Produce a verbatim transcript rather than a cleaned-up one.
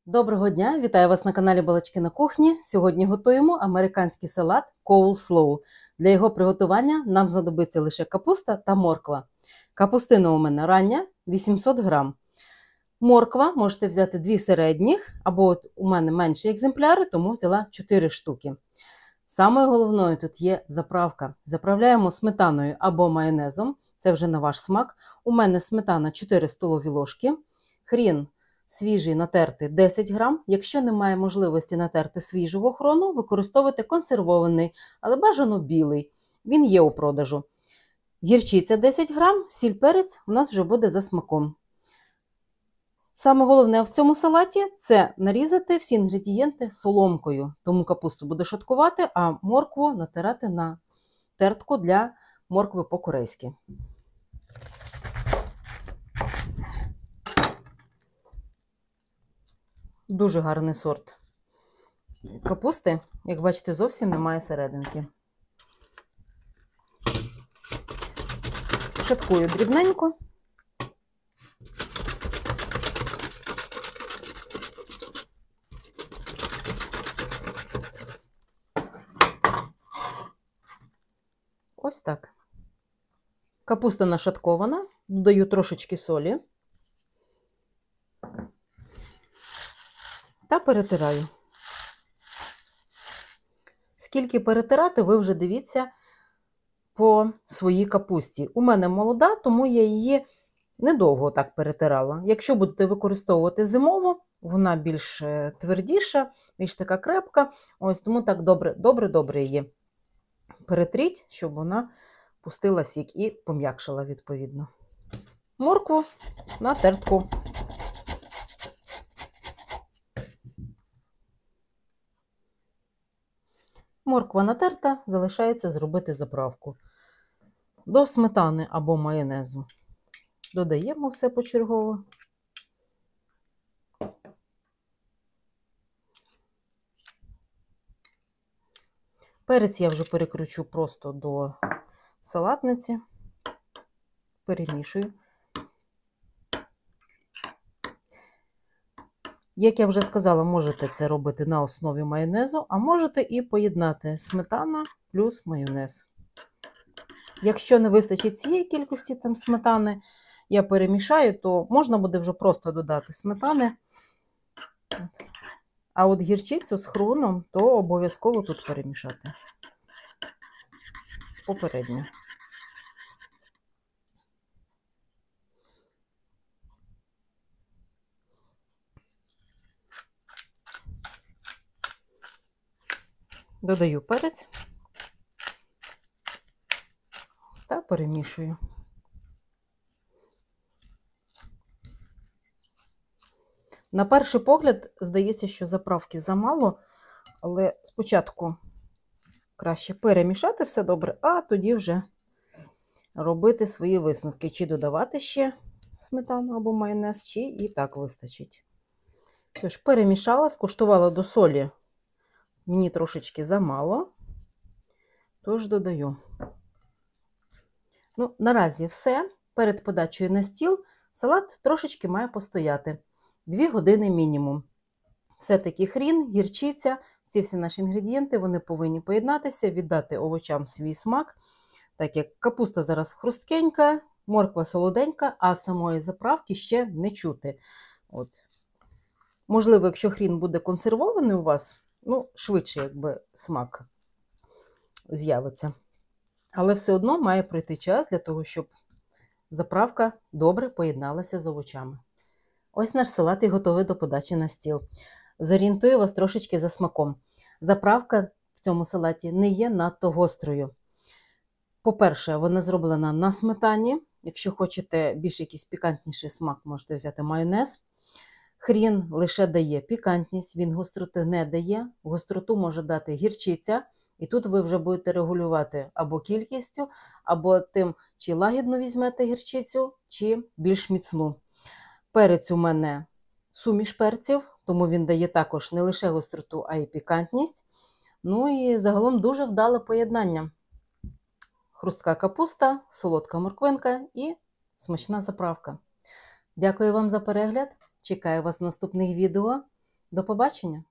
Доброго дня! Вітаю вас на каналі Балачки на кухні. Сьогодні готуємо американський салат coleslaw. Для його приготування нам знадобиться лише капуста та морква. Капустина у мене рання вісімсот грам. Морква можете взяти дві середніх, або от у мене менші екземпляри, тому взяла чотири штуки. Самою головною тут є заправка. Заправляємо сметаною або майонезом, це вже на ваш смак. У мене сметана чотири столові ложки, хрін свіжий натертий десять грам. Якщо немає можливості натерти свіжого хрону, використовуйте консервований, але бажано білий. Він є у продажу. Гірчиця десять грам, сіль, перець у нас вже буде за смаком. Саме головне в цьому салаті – це нарізати всі інгредієнти соломкою. Тому капусту буде шаткувати, а моркву натирати на тертку для моркви по-корейськи. Дуже гарний сорт капусти. Як бачите, зовсім немає серединки. Шаткую дрібненько. Ось так. Капуста нашаткована. Додаю трошечки солі. Та перетираю. Скільки перетирати, ви вже дивіться по своїй капусті. У мене молода, тому я її недовго так перетирала. Якщо будете використовувати зимову, вона більш твердіша, більш така крепка. Ось тому так добре-добре її перетріть, щоб вона пустила сік і пом'якшила відповідно. Моркву на тертку. Морква натерта, залишається зробити заправку. До сметани або майонезу додаємо все почергово. Перець я вже перекручу просто до салатниці, перемішую. Як я вже сказала, можете це робити на основі майонезу, а можете і поєднати сметана плюс майонез. Якщо не вистачить цієї кількості там сметани, я перемішаю, то можна буде вже просто додати сметани. А от гірчицю з хроном, то обов'язково тут перемішати попередньо. Додаю перець та перемішую. На перший погляд, здається, що заправки замало, але спочатку краще перемішати все добре, а тоді вже робити свої висновки, чи додавати ще сметану або майонез, чи і так вистачить. Що ж, перемішала, скуштувала до солі. Мені трошечки замало, тож додаю. Ну, наразі все. Перед подачею на стіл салат трошечки має постояти. Дві години мінімум. Все-таки хрін, гірчиця, ці всі наші інгредієнти, вони повинні поєднатися, віддати овочам свій смак. Так як капуста зараз хрусткенька, морква солоденька, а самої заправки ще не чути. От. Можливо, якщо хрін буде консервований у вас, ну, швидше, якби, смак з'явиться. Але все одно має пройти час для того, щоб заправка добре поєдналася з овочами. Ось наш салат і готовий до подачі на стіл. Зорієнтую вас трошечки за смаком. Заправка в цьому салаті не є надто гострою. По-перше, вона зроблена на сметані. Якщо хочете більш якийсь пікантніший смак, можете взяти майонез. Хрін лише дає пікантність, він гостроти не дає. Гостроту може дати гірчиця. І тут ви вже будете регулювати або кількістю, або тим, чи лагідно візьмете гірчицю, чи більш міцну. Перець у мене суміш перців, тому він дає також не лише гостроту, а й пікантність. Ну і загалом дуже вдале поєднання. Хрустка капуста, солодка морквинка і смачна заправка. Дякую вам за перегляд. Чекаю вас в наступних відео. До побачення!